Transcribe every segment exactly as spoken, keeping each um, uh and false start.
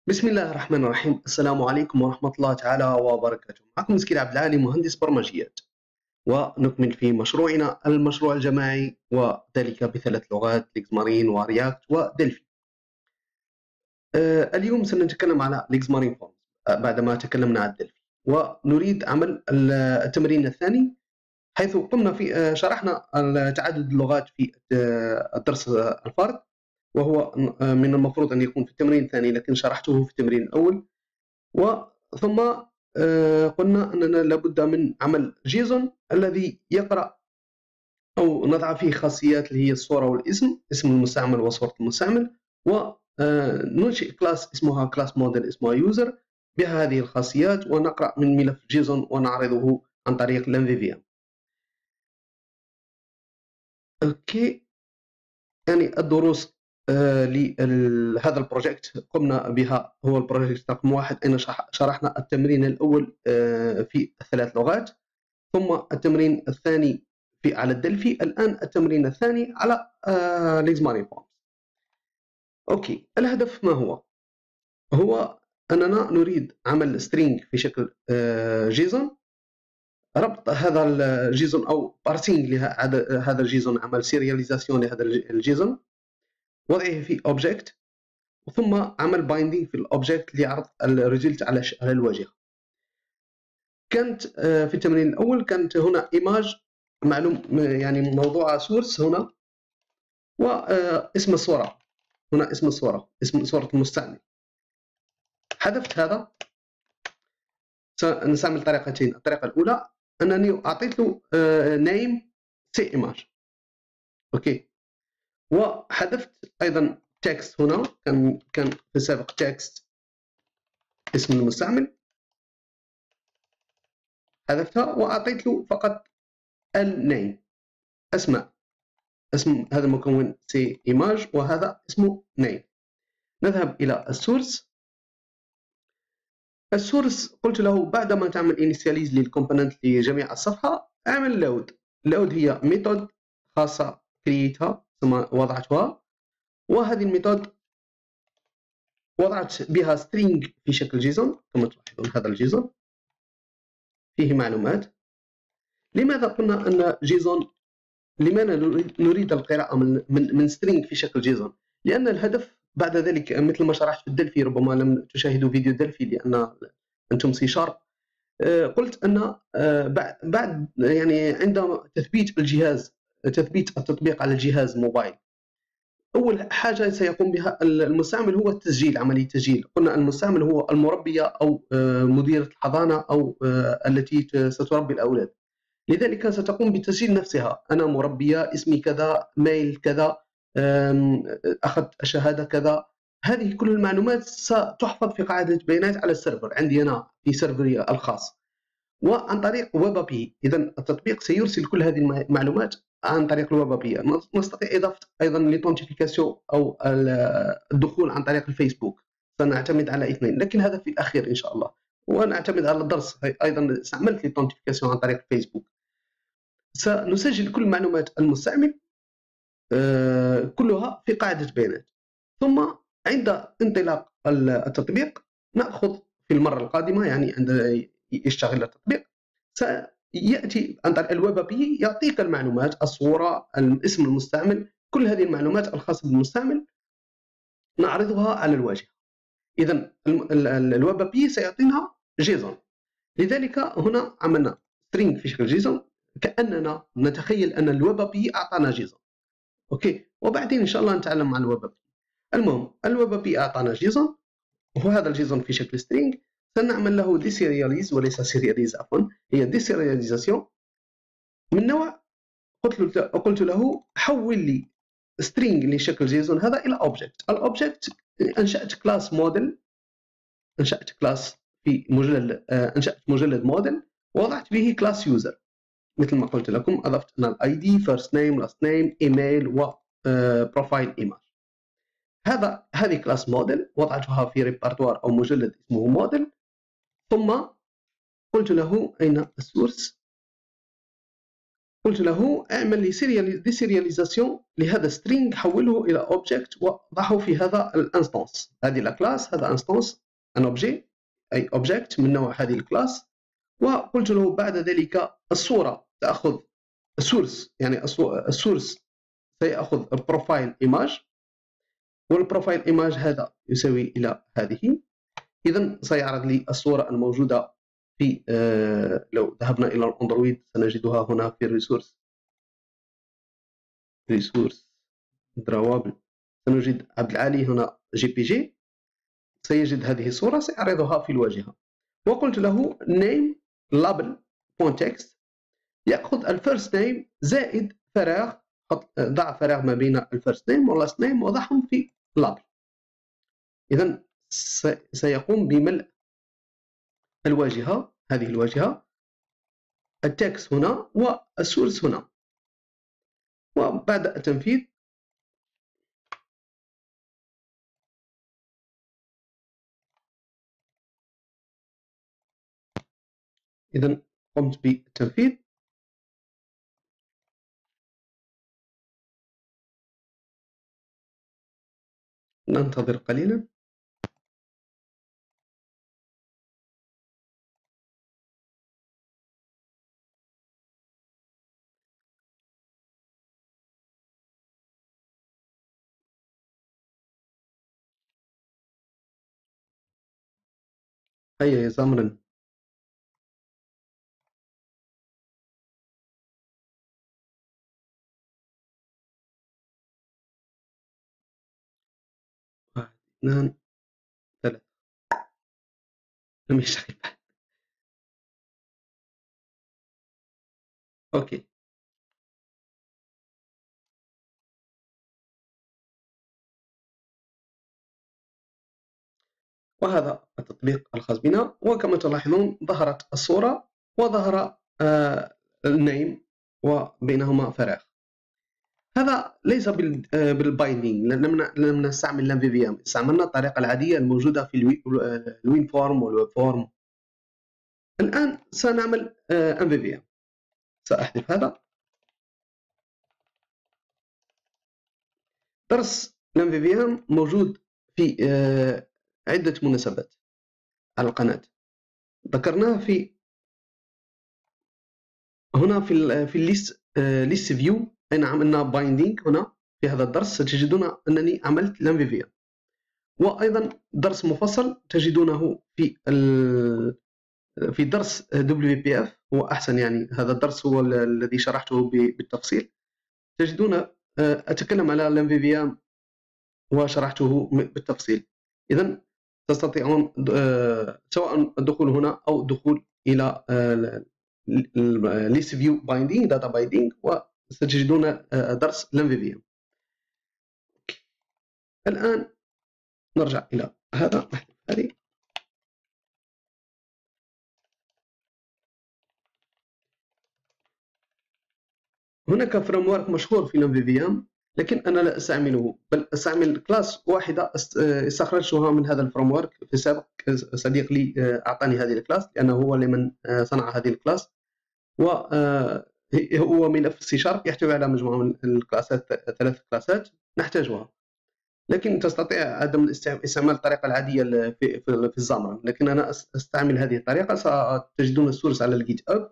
بسم الله الرحمن الرحيم. السلام عليكم ورحمة الله تعالى وبركاته. معكم مسكين عبد العالي، مهندس برمجيات، ونكمل في مشروعنا المشروع الجماعي، وذلك بثلاث لغات: ليكسمارين ورياكت ودلفي. آه، اليوم سنتكلم على ليكسمارين فورمز بعدما تكلمنا عن دلفي، ونريد عمل التمرين الثاني، حيث قمنا في آه، شرحنا تعدد اللغات في آه، الدرس الفرد، وهو من المفروض أن يكون في التمرين الثاني، لكن شرحته في التمرين الأول. وثم آه، قلنا أننا لابد من عمل جيسون الذي يقرأ أو نضع فيه خاصيات اللي هي الصورة والاسم، اسم المستعمل وصورة المستعمل، وننشئ كلاس اسمها كلاس موديل اسمها يوزر بها هذه الخاصيات، ونقرأ من ملف جيسون ونعرضه عن طريق الام في في ام. اوكي، يعني الدروس آه لهذا البروجكت قمنا بها، هو البروجكت رقم واحد، أين شرحنا التمرين الأول آه في الثلاث لغات، ثم التمرين الثاني في على الدلفي، الآن التمرين الثاني على آه ليكسمارين فورمز. أوكي، الهدف ما هو؟ هو أننا نريد عمل سترينج في شكل آه جيسون، ربط هذا الجيسون أو بارسينج لهذا الجيسون، عمل سيرياليزاسيون لهذا الجيسون، وضعه في اوبجكت، ثم عمل بايندينغ في الاوبجكت لعرض الريزلت على على الواجهه. كانت في التمرين الاول كانت هنا ايماج معلوم، يعني موضوع سورس هنا، واسم الصوره هنا، اسم الصوره اسم صوره المستعمل. حذفت هذا، سنستعمل طريقتين. الطريقه الاولى انني اعطيت له نيم سي ايماج، اوكي، وحذفت ايضا تكست هنا، كان كان في السابق تكست اسم المستعمل، حذفتها واعطيت له فقط النيم، اسماء، اسم هذا المكون سي ايماج وهذا اسمه نيم. نذهب الى السورس. السورس قلت له بعدما تعمل انيشياليز للكومبوننت لجميع الصفحه، اعمل لود. لود هي ميثود خاصه كرييتها، ثم وضعتها، وهذه الميثود وضعت بها سترينج في شكل جيسون، كما تلاحظون هذا الجيسون فيه معلومات. لماذا قلنا ان جيسون، لماذا نريد القراءة من من من سترينج في شكل جيسون؟ لأن الهدف بعد ذلك، مثل ما شرحت في الدلفي، ربما لم تشاهدوا فيديو الدلفي لأن أنتم سي شارب، قلت أن بعد يعني عند تثبيت الجهاز، تثبيت التطبيق على الجهاز موبايل، أول حاجة سيقوم بها المستعمل هو التسجيل، عملية التسجيل. قلنا المستعمل هو المربية أو مديرة الحضانة أو التي ستربي الأولاد، لذلك ستقوم بتسجيل نفسها: أنا مربية، اسمي كذا، ميل كذا، أخذت شهادة كذا. هذه كل المعلومات ستحفظ في قاعدة بيانات على السيرفر عندي أنا في سيرفري الخاص، وعن طريق ويب ابي بي. إذا التطبيق سيرسل كل هذه المعلومات عن طريق الويب ابي بي. نستطيع إضافة أيضا ليتونتيفيكاسيون أو الدخول عن طريق الفيسبوك، سنعتمد على اثنين، لكن هذا في الأخير إن شاء الله. ونعتمد على الدرس أيضا، استعملت ليتونتيفيكاسيون عن طريق الفيسبوك. سنسجل كل معلومات المستعمل كلها في قاعدة بيانات، ثم عند انطلاق التطبيق نأخذ في المرة القادمة، يعني عند يشتغل التطبيق، سيأتي عن طريق الويب ابي يعطيك المعلومات، الصورة، اسم المستعمل، كل هذه المعلومات الخاصة بالمستعمل نعرضها على الواجهة. إذا الويب ابي سيعطينا جيسون، لذلك هنا عملنا string في شكل جيسون، كأننا نتخيل أن الويب ابي أعطانا جيسون، أوكي، وبعدين إن شاء الله نتعلم مع الويب ابي. المهم الويب ابي أعطانا جيسون، وهذا الجيسون في شكل string، سنعمل له ديسيرياليز وليس سيرياليز، عفوا، هي ديسيرياليزاسيون من نوع، قلت له قلت له حول لي string لشكل جيسون هذا إلى object. الأوبجكت أنشأت كلاس موديل، أنشأت كلاس في مجلد، أنشأت مجلد موديل، ووضعت به كلاس يوزر مثل ما قلت لكم. أضفت أنا الاي دي، فيرست نيم، لاست نيم، ايميل، و بروفايل ايماج. هذا هذه كلاس موديل وضعتها في ريبرتوار او مجلد اسمه موديل، ثم قلت له اين السورس، قلت له اعمل لي ديسيرياليزاسيون لهذا سترينج، حوله الى اوبجكت وضعه في هذا الانستانس. هذه لا كلاس، هذا انستانس ان اوبجي، اي اوبجكت من نوع هذه الكلاس. وقلت له بعد ذلك الصوره تاخذ السورس، يعني السورس سيأخذ البروفايل ايماج، والبروفايل ايماج هذا يساوي الى هذه. اذا سيعرض لي الصوره الموجوده في آه لو ذهبنا الى الاندرويد سنجدها هنا في الريسورس، ريسورس دراوابل، سنجد عبد العالي هنا جي بي جي، سيجد هذه الصوره سيعرضها في الواجهه. وقلت له name label context، ياخذ الفيرست نيم زائد فراغ، ضع فراغ ما بين الفيرست نيم واللاست نيم وضعهم في لابل. اذا سيقوم بملء الواجهه، هذه الواجهه، التكست هنا والسورس هنا. وبعد التنفيذ اذا قمت بالتنفيذ. ننتظر قليلا. هيا يا زمرا. واحد اثنان ثلاثة، لم يشتغل بعد. اوكي. وهذا التطبيق الخاص بنا، وكما تلاحظون ظهرت الصورة وظهر آه النيم وبينهما فراغ. هذا ليس بالبايندينج، لم نستعمل لام في في ام، استعملنا الطريقة العادية الموجودة في الوين فورم والويب فورم. الآن سنعمل ام في في ام. سأحذف هذا. درس لام في في ام موجود في عدة مناسبات على القناة، ذكرناه في هنا في في الليست ليست فيو. أين عملنا بايندينج هنا في هذا الدرس ستجدون أنني عملت لام في في ام. وأيضا درس مفصل تجدونه في في درس دبليو بي اف، هو أحسن، يعني هذا الدرس هو الذي شرحته بالتفصيل. تجدون أتكلم على لام في في ام وشرحته بالتفصيل. إذن تستطيعون سواء الدخول هنا أو الدخول إلى list view binding data binding وستجدون درس لام في في ام. الآن نرجع إلى هذا. هذه هناك فريم ورك مشهور في لام في في ام، لكن أنا لا أستعمله، بل أستعمل كلاس واحدة استخرجتها من هذا الفريم ورك في السابق. صديق لي أعطاني هذه الكلاس لأنه هو لمن صنع هذه الكلاس، وهو ملف سي شارب يحتوي على مجموعة من الكلاسات، ثلاث كلاسات نحتاجها. لكن تستطيع عدم استعمال الطريقة العادية في في الزامرا، لكن أنا أستعمل هذه الطريقة. ستجدون السورس على الجيت أب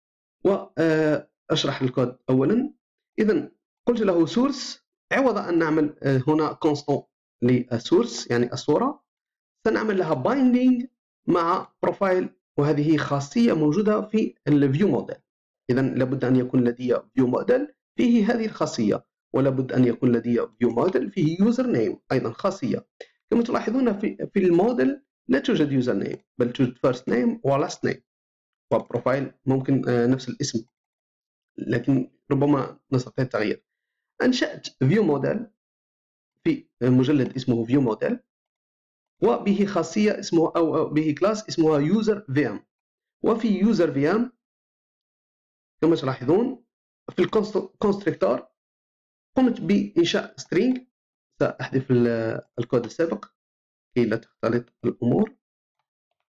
وأشرح الكود أولا. إذن قلت له سورس، عوض أن نعمل هنا كونستون للسورس يعني الصورة، سنعمل لها بايندينج مع بروفايل، وهذه خاصية موجودة في الفيو موديل. إذن لابد أن يكون لدي فيو موديل فيه هذه الخاصية، ولابد أن يكون لدي فيو موديل فيه يوزر نيم أيضا خاصية. كما تلاحظون في في الموديل لا توجد يوزر نيم، بل توجد فيرست نيم ولاست نيم، وبروفايل ممكن نفس الاسم، لكن ربما نستطيع التغيير. أنشأت فيو موديل في مجلد اسمه فيو موديل، وبه خاصية اسمه أو به كلاس اسمها يوزر في ام. وفي يوزر في ام كما تلاحظون في الكونستركتور قمت بإنشاء string. سأحذف الكود السابق كي لا تختلط الأمور.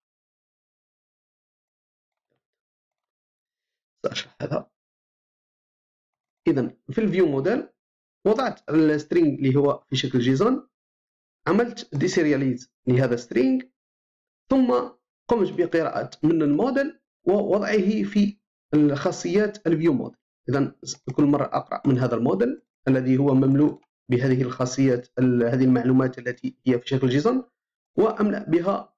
سأشرح هذا. اذا في الفيو موديل وضعت السترينج اللي هو في شكل جيسون، عملت ديسيرياليز لهذا سترينج، ثم قمت بقراءة من الموديل ووضعه في الخاصيات الفيو موديل. إذا كل مرة أقرأ من هذا الموديل الذي هو مملوء بهذه الخاصيات، هذه المعلومات التي هي في شكل جيسون، وأملأ بها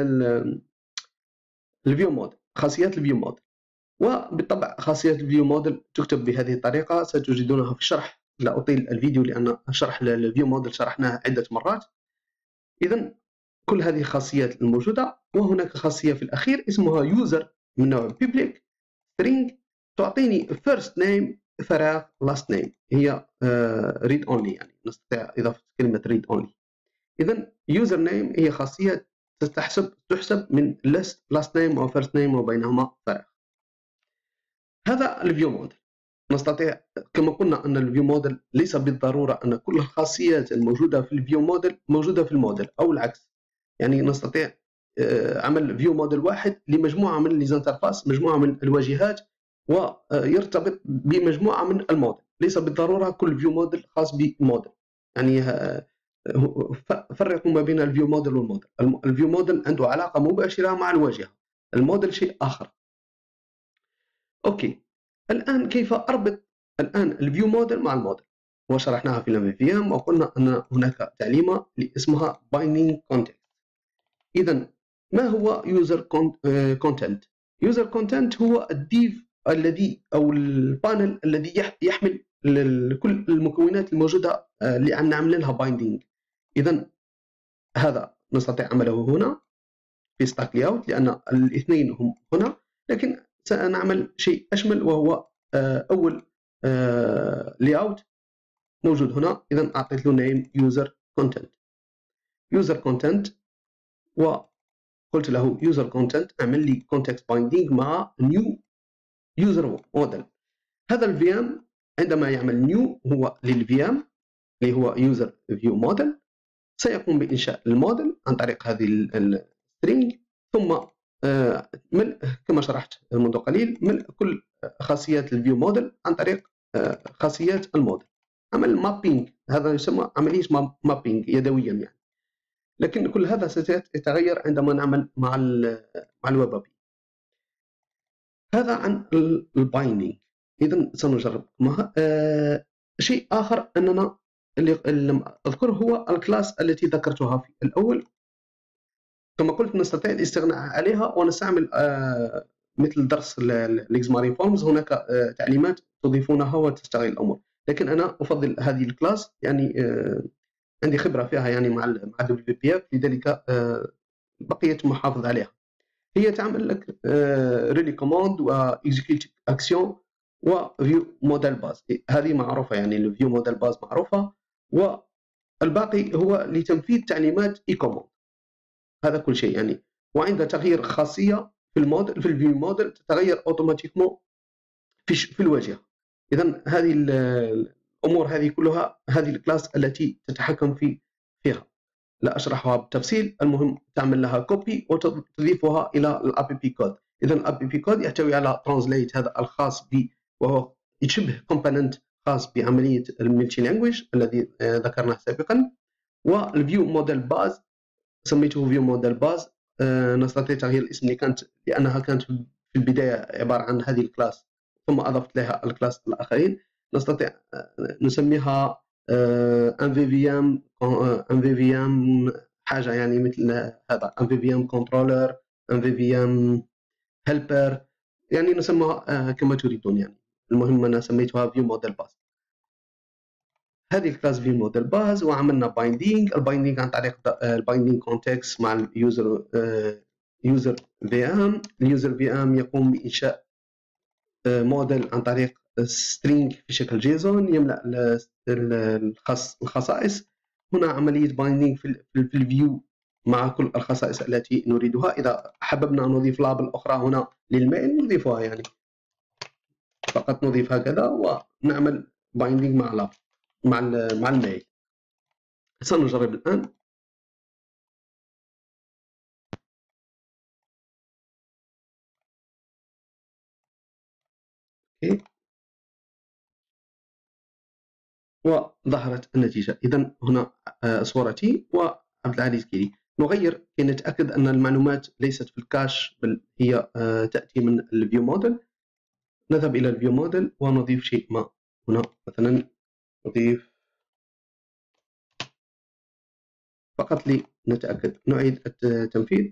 الفيو موديل، خاصيات الفيو موديل. وبالطبع خاصيات الفيو موديل تكتب بهذه الطريقة، ستجدونها في الشرح، لا أطيل الفيديو لأن شرح الفيو موديل شرحناه عدة مرات. إذا كل هذه الخاصيات الموجودة، وهناك خاصية في الأخير اسمها user من نوع public string، تعطيني first name فراغ last name، هي uh, read only، يعني نستطيع إضافة كلمة read only. إذا user name هي خاصية تحسب تحسب من list last name أو first name وبينهما فراغ. هذا الفيو موديل. نستطيع كما قلنا أن الفيو موديل ليس بالضرورة أن كل الخاصيات الموجودة في الفيو موديل موجودة في الموديل أو العكس، يعني نستطيع عمل فيو موديل واحد لمجموعة من ليزانترفاس، مجموعة من الواجهات، ويرتبط بمجموعة من الموديل. ليس بالضرورة كل فيو موديل خاص بموديل، يعني فرقوا ما بين الفيو موديل والموديل. الفيو موديل عنده علاقة مباشرة مع الواجهة، الموديل شيء آخر. أوكي، الآن كيف أربط الآن الفيو موديل مع الموديل؟ وشرحناها في الام في ام، وقلنا أن هناك تعليمة اسمها binding context. إذا ما هو user content؟ user content هو الديف الذي أو البانل الذي يحمل كل المكونات الموجودة اللي عم نعمل لها binding. إذا هذا نستطيع عمله هنا في stack layout لأن الاثنين هم هنا، لكن سنعمل شيء أشمل وهو أول layout موجود هنا. إذا أعطيت له name user content user content وقلت له user content اعمل لي context binding مع new user model. هذا الفيام عندما يعمل new هو للفيام اللي هو user view model، سيقوم بإنشاء الموديل عن طريق هذه السترينج، ثم ملء كما شرحت منذ قليل، ملء كل خاصيات الفيو موديل عن طريق خاصيات الموديل. عمل مابينج، هذا يسمى عملية مابينج يدويا يعني، لكن كل هذا سيتغير عندما نعمل مع مع الويب ابي. هذا عن البايندينج. إذا سنجرب آه شيء آخر أننا اللي لم أذكره هو الكلاس التي ذكرتها في الأول. كما قلت نستطيع الاستغناء عليها ونستعمل آه مثل درس الإكسمارين فورمز، هناك آه تعليمات تضيفونها وتشتغل الأمور، لكن أنا أفضل هذه الكلاس يعني آه عندي خبرة فيها يعني مع مع دبليو بي اف، لذلك آه بقيت محافظ عليها. هي تعمل لك ريلي كوماند واكزيكيوت اكسيون وفيو موديل باز، هذه معروفه يعني الفيو موديل باز معروفه، والباقي هو لتنفيذ تعليمات اي كوماند. هذا كل شيء يعني. وعند تغيير خاصيه في الموديل في الفيو موديل تتغير اوتوماتيكمون في في الواجهه. اذا هذه الامور هذه كلها هذه الكلاس التي تتحكم في فيها، لا أشرحها بالتفصيل. المهم تعمل لها كوبي وتضيفها إلى الأبي بي كود. إذا الأبي بي كود يحتوي على ترانسليت، هذا الخاص ب وهو يشبه كومبوننت خاص بعملية الملتي لانجويج الذي ذكرناه سابقا. والفيو موديل باز سميته فيو موديل باز، نستطيع تغيير الاسم اللي كانت لأنها كانت في البداية عبارة عن هذه الكلاس، ثم أضفت لها الكلاس الآخرين. نستطيع نسميها ان في في ام ان في في ام حاجه يعني مثل هذا، ان في في ام كنترولر، ان في في ام هيلبر، يعني نسميها كما تريدون يعني. المهم انا سميتها فيو موديل باز. هذه الكلاس فيو موديل باز، وعملنا بايندينج البايندينج عن طريق البايندينج كونتكست مع اليوزر يوزر في ام. اليوزر في ام يقوم بانشاء موديل عن طريق سترينج في شكل جيسون يملأ الخصائص. هنا عملية بايندينج في الفيو مع كل الخصائص التي نريدها. إذا حببنا نضيف لابل أخرى هنا للميل نضيفها، يعني فقط نضيف هكذا ونعمل بايندينج مع لابل مع مع الميل. سنجرب الآن. وظهرت النتيجة. إذا هنا صورتي وعبد العزيز كيري. نغير كي نتأكد أن المعلومات ليست في الكاش بل هي تأتي من الفيو موديل. نذهب إلى الفيو موديل ونضيف شيء ما هنا، مثلا نضيف فقط لنتأكد. نعيد التنفيذ.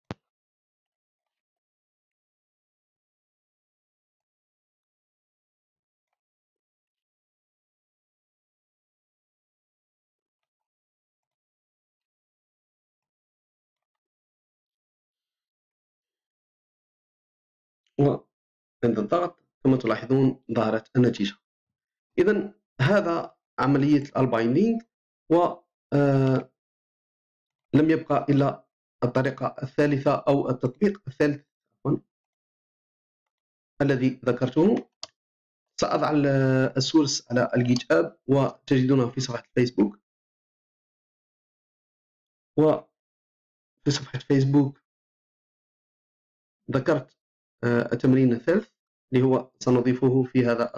وعند الضغط كما تلاحظون ظهرت النتيجة. إذا هذا عملية البايندينغ، و آه لم يبقى إلا الطريقة الثالثة أو التطبيق الثالث الذي ذكرته. سأضع السورس على الجيت اب وتجدونه في صفحة الفيسبوك. وفي صفحة فيسبوك ذكرت التمرين الثالث اللي هو سنضيفه في هذا.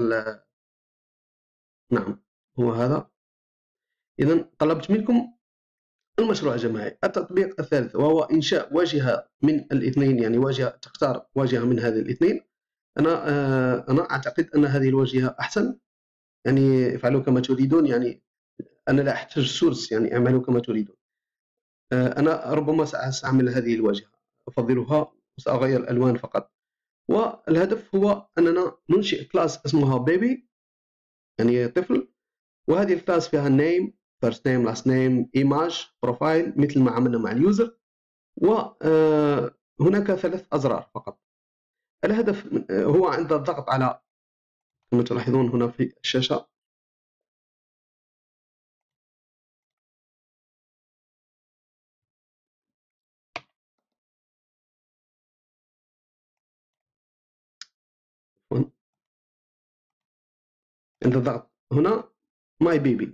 نعم هو هذا. إذا طلبت منكم المشروع الجماعي. التطبيق الثالث وهو إنشاء واجهة من الاثنين، يعني واجهة تختار واجهة من هذه الاثنين. أنا أنا أعتقد أن هذه الواجهة أحسن، يعني افعلوا كما تريدون، يعني أنا لا أحتاج سورس، يعني اعملوا كما تريدون. أنا ربما سأعمل هذه الواجهة، أفضلها وسأغير الألوان فقط. والهدف هو أننا ننشئ كلاس اسمها بيبي، يعني طفل، وهذه الكلاس فيها name first name last name image profile مثل ما عملنا مع اليوزر. وهناك ثلاث أزرار فقط. الهدف هو عند الضغط على كما تلاحظون هنا في الشاشة عند الضغط هنا ماي بيبي.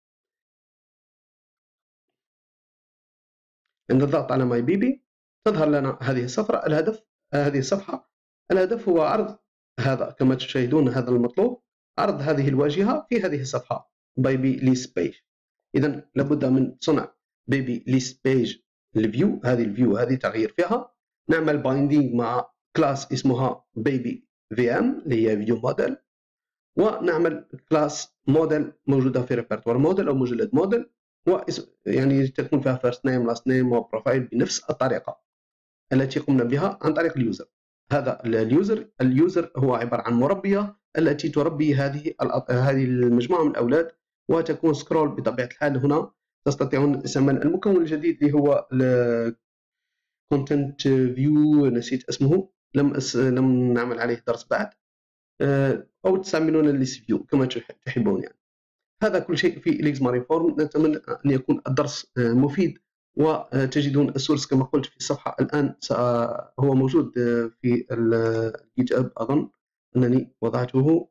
عند الضغط على ماي بيبي تظهر لنا هذه الصفحة. الهدف هذه الصفحة الهدف هو عرض هذا كما تشاهدون، هذا المطلوب، عرض هذه الواجهة في هذه الصفحة بيبي ليست بيج. إذا لابد من صنع بيبي ليست بيج الفيو. هذه الفيو هذه تغيير فيها. نعمل بايندينغ مع كلاس اسمها بيبي في ام اللي هي فيديو موديل، ونعمل كلاس موديل موجودة في ريبرتوار موديل أو مجلد موديل، و يعني تكون فيها فيرست نيم لاست نيم وبروفايل بنفس الطريقة التي قمنا بها عن طريق اليوزر. هذا اليوزر اليوزر هو عبارة عن مربية التي تربي هذه هذه المجموعة من الأولاد، وتكون سكرول بطبيعة الحال. هنا تستطيعون استعمال المكون الجديد اللي هو كونتنت فيو، نسيت اسمه، لم أس... لم نعمل عليه درس بعد، أو تستعملون الليست فيو كما تحبون. يعني هذا كل شيء في إليكس مارينفورم. نتمنى أن يكون الدرس مفيد، وتجدون السورس كما قلت في الصفحة الآن. هو موجود في الجيت اب، أظن أنني وضعته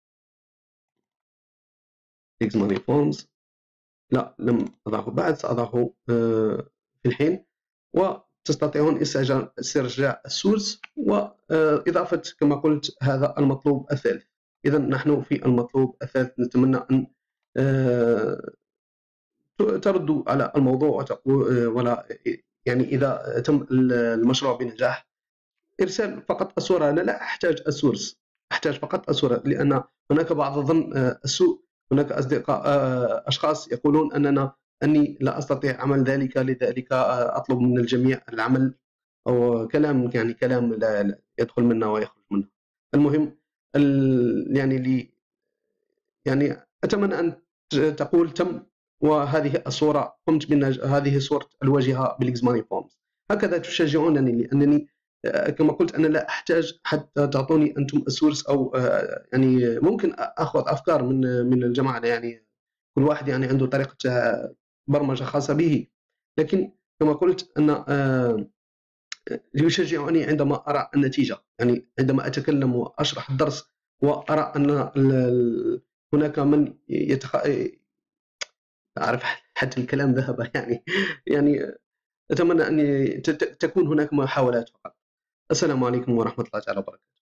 إليكس مارينفورمز. لا لم أضعه بعد، سأضعه في الحين. وتستطيعون استرجاع السورس وإضافة كما قلت هذا المطلوب الثالث. إذا نحن في المطلوب الثالث. نتمنى أن تردوا على الموضوع وتقول ولا يعني إذا تم المشروع بنجاح إرسال فقط الصورة. أنا لا أحتاج السورس، أحتاج فقط الصورة، لأن هناك بعض الظن السوء. هناك أصدقاء أشخاص يقولون أننا أني لا أستطيع عمل ذلك، لذلك أطلب من الجميع العمل، أو كلام يعني كلام لا يدخل منا ويخرج منا. المهم يعني لي يعني أتمنى أن تقول تم، وهذه الصورة قمت بنج... هذه صورة الواجهة بالإليكس مارينفورمز. هكذا تشجعونني، لأنني كما قلت أنا لا أحتاج حتى تعطوني أنتم السورس، أو يعني ممكن أخذ أفكار من من الجماعة، يعني كل واحد يعني عنده طريقة برمجة خاصة به. لكن كما قلت أن يشجعني عندما أرى النتيجة، يعني عندما أتكلم وأشرح الدرس وأرى أن هناك من يتخ... أعرف حتى الكلام ذهب يعني يعني أتمنى أن تكون هناك محاولات فقط. السلام عليكم ورحمة الله تعالى وبركاته.